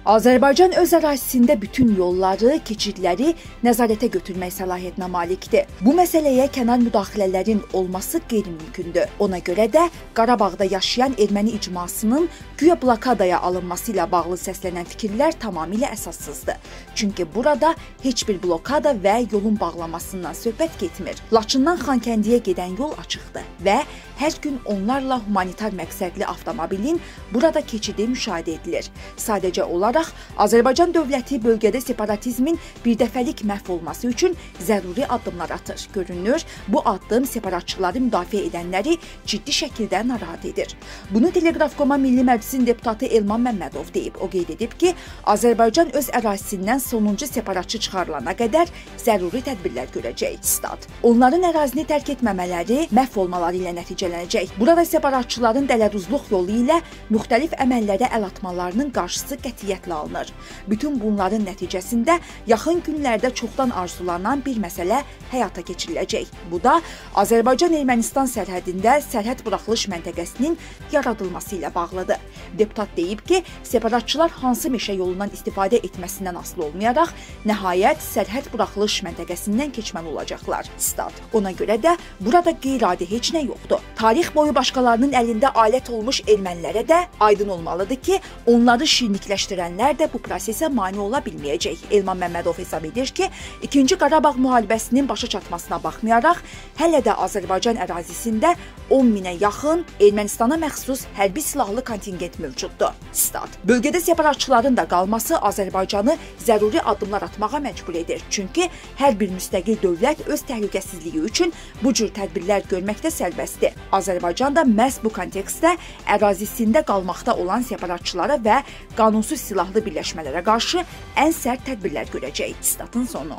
Azərbaycan öz ərazisində bütün yolları, keçidləri nəzarətə götürmək səlahiyyətinə malikdir. Bu məsələyə kənar müdaxilələrin olması qeyri-mümkündür. Ona görə də Qarabağda yaşayan erməni icmasının güya blokadaya alınması ilə bağlı səslənən fikirlər tamamilə əsassızdır. Çünki burada heç bir blokada və yolun bağlanmasından söhbət getmir. Laçından Xankəndiyə gedən yol açıqdır və hər gün onlarla humanitar məqsədli avtomobilin burada keçidi müşahidə edilir. Sadəcə olaraq Azərbaycan dövləti bölgədə separatizmin birdəfəlik məhv olması üçün zəruri addımlar atır. Görünür, bu addım separatçıları müdafiə edənləri ciddi şəkildə narahat edir. Bunu Teleqraf.com Milli Məclisin deputatı Elman Məmmədov deyib. O qeyd edib ki, Azərbaycan öz ərazisindən sonuncu separatçı çıxarılana qədər zəruri tədbirlər görəcək. Stat. Onların ərazini tərk etməmələri, məhv olmaları ilə nəticələnəcək. Burada separatçıların dələduzluq yolu ilə müxtəlif əməllərə əl atmalarının qarşısı qətiyyətlə alınır. Bütün bunların nəticəsində yaxın günlərdə çoxdan arzulanan bir məsələ həyata keçiriləcək. Bu da Azərbaycan-Ermənistan sərhədində sərhəd buraxılış məntəqəsinin yaradılması ilə bağlıdır. Deputat deyib ki, separatçılar hansı meşə yolundan istifadə etməsindən asılı olmayaraq, nəhayət sərhəd buraxılış məntəqəsindən keçməli olacaqlar. Stat. Ona görə də burada qeyri-adi heç nə yoxdur. Tarix boyu başqalarının əlində alət olmuş ermənilərə də aydın olmalıdır ki, onları şirinlikləşdirənlər də bu prosesə mane ola bilməyəcək. Elman Məmmədov hesab edir ki, 2-ci Qarabağ müharibəsinin başa çatmasına baxmayaraq, hələ də Azərbaycan ərazisində 10 minə yaxın Ermənistana məxsus hərbi silahlı kontingent mövcuddur. Stat. Bölgədə separatçıların da qalması Azərbaycanı zəruri addımlar atmağa məcbur edir. Çünki hər bir müstəqil dövlət öz təhlükəsizliyi üçün bu cür tədbirlər görməkdə sərbəstdir. Azərbaycan da məhz bu kontekstdə ərazisində qalmaqda olan separatçılara və qanunsuz silahlı birləşmələrə qarşı ən sərt tədbirlər görəcək. Statın sonu.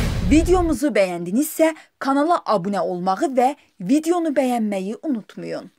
Videomuzu bəyəndinizsə kanala abunə olmağı və videonu bəyənməyi unutmayın.